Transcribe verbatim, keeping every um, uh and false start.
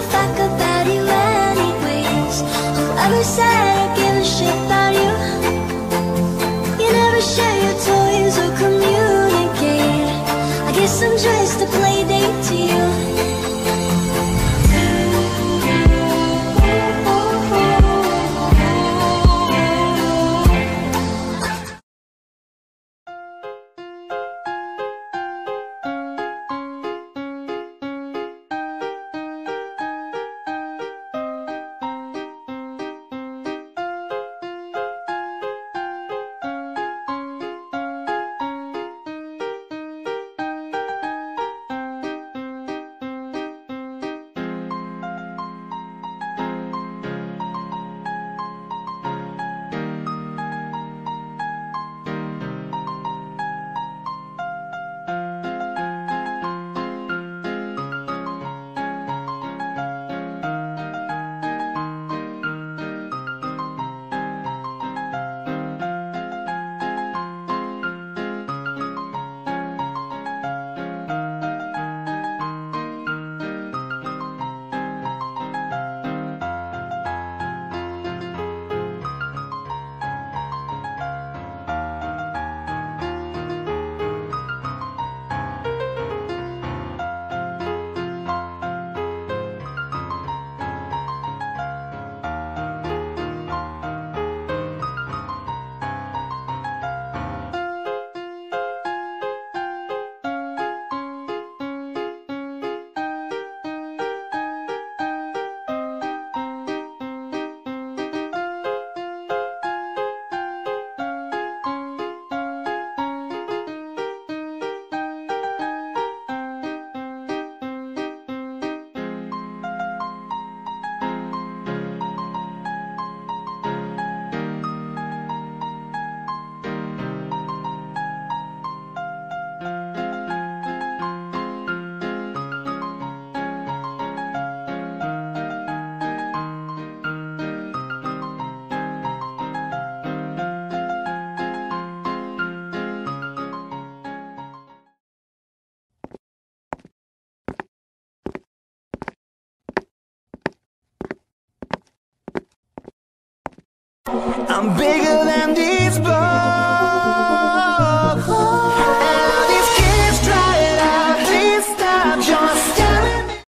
a fuck about you anyways. Whoever said I give a shit about you? You never share your toys or communicate. I guess I'm just a play date to you. I'm bigger than these bones.